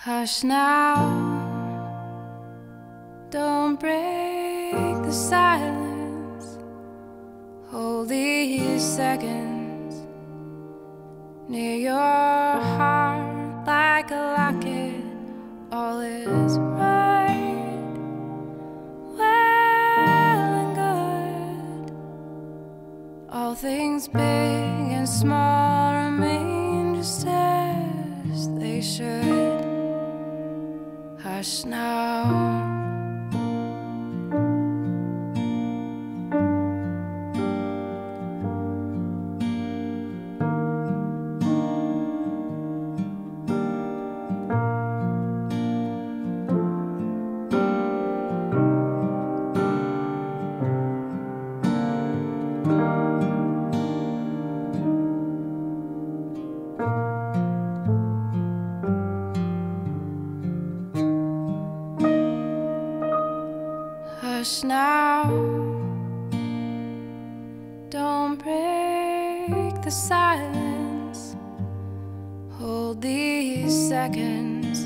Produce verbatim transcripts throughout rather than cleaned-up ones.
Hush now, don't break the silence. Hold these seconds near your heart like a locket. All is right, well and good. All things big and small remain just as they should. Hush now. Hush now, don't break the silence. Hold these seconds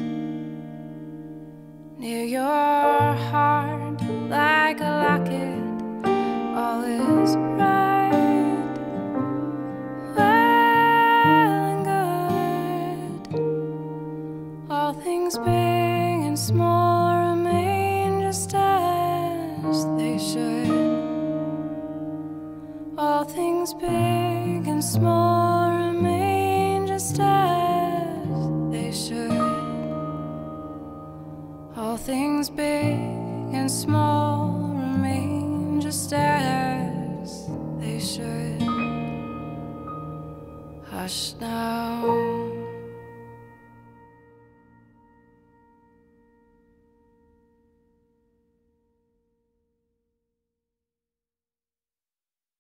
near your heart like a locket. All is right, well and good. All things big and small remain just as they should. All things big and small remain just as they should. All things big and small remain just as they should. Hush now.